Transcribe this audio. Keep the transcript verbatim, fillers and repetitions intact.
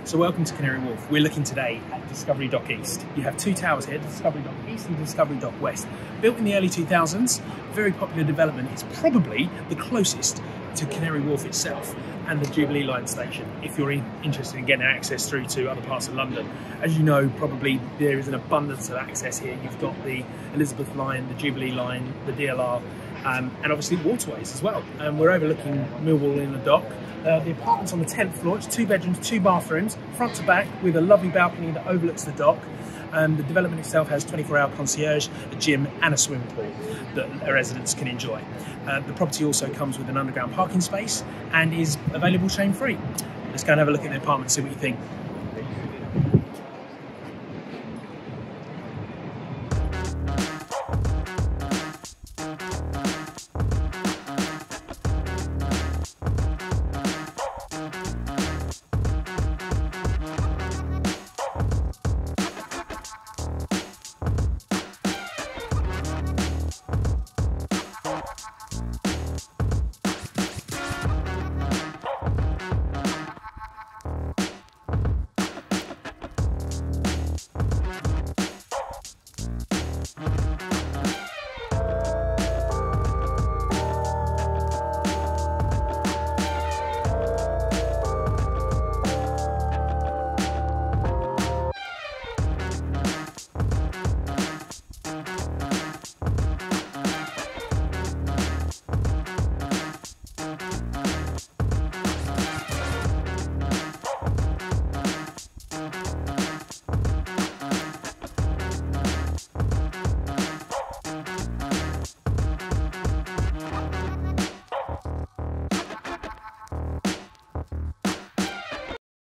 So welcome to Canary Wharf. We're looking today at Discovery Dock East. You have two towers here, Discovery Dock East and Discovery Dock West. Built in the early two thousands, very popular development. It's probably the closest to Canary Wharf itself and the Jubilee Line station, if you're in, interested in getting access through to other parts of London. As you know, probably there is an abundance of access here. You've got the Elizabeth Line, the Jubilee Line, the D L R, um, and obviously waterways as well. And we're overlooking Millwall in the dock. Uh, the apartment's on the tenth floor. It's two bedrooms, two bathrooms, front to back, with a lovely balcony that overlooks the dock. Um, the development itself has twenty-four hour concierge, a gym and a swimming pool that residents can enjoy. Uh, the property also comes with an underground parking space and is available chain free. Let's go and have a look at the apartment, see what you think.